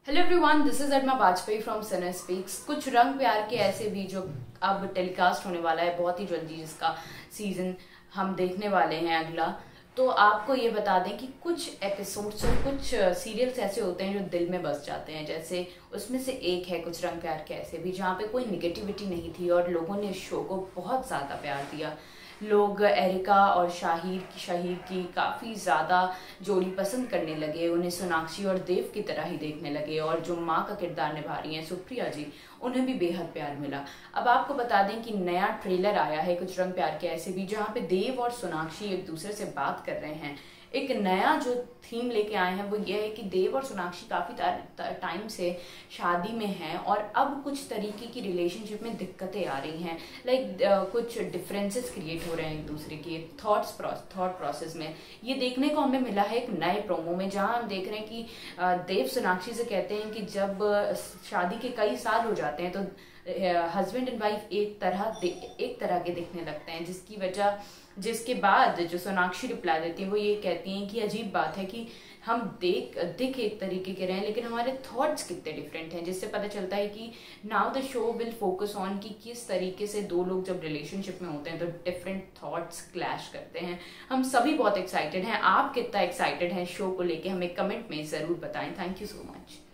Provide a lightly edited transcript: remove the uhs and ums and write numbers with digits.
Hello everyone, this is Adma Vajpayee from cine speaks. Kuch Rang प्यार के ऐसे भी जो अब टेलीकास्ट होने वाला है बहुत ही जल्दी, जिसका सीजन हम देखने वाले हैं अगला। तो आपको ये बता दें कि कुछ एपिसोड्स और कुछ सीरियल्स ऐसे होते हैं जो दिल में बस जाते हैं। जैसे उसमें से एक है कुछ रंग प्यार के ऐसे भी, जहाँ पे कोई निगेटिविटी नहीं थी और लोगों ने इस शो को बहुत ज़्यादा प्यार दिया। लोग एरिका और शाहिर की काफ़ी ज़्यादा जोड़ी पसंद करने लगे, उन्हें सोनाक्षी और देव की तरह ही देखने लगे। और जो माँ का किरदार निभा रही हैं सुप्रिया जी, उन्हें भी बेहद प्यार मिला। अब आपको बता दें कि नया ट्रेलर आया है कुछ रंग प्यार के ऐसे भी, जहाँ पे देव और सोनाक्षी एक दूसरे से बात कर रहे हैं। एक नया जो थीम लेके आए हैं वो ये है कि देव और सोनाक्षी काफ़ी टाइम से शादी में हैं और अब कुछ तरीके की रिलेशनशिप में दिक्कतें आ रही हैं। कुछ डिफरेंसेस क्रिएट हो रहे हैं एक दूसरे के थॉट प्रोसेस में। ये देखने को हमें मिला है एक नए प्रोमो में, जहां हम देख रहे हैं कि देव सोनाक्षी से कहते हैं कि जब शादी के कई साल हो जाते हैं तो हस्बैंड एंड वाइफ एक तरह के दिखने लगते हैं, जिसके बाद जो सोनाक्षी रिप्लाई देती है वो ये कहती हैं कि अजीब बात है कि हम दिख एक तरीके के रहे हैं लेकिन हमारे थॉट्स कितने डिफरेंट हैं। जिससे पता चलता है कि now the show will focus on कि किस तरीके से दो लोग जब रिलेशनशिप में होते हैं तो डिफरेंट थॉट्स क्लैश करते हैं। हम सभी बहुत एक्साइटेड हैं। आप कितना एक्साइटेड हैं शो को लेके हमें कमेंट में ज़रूर बताएं। Thank you so much.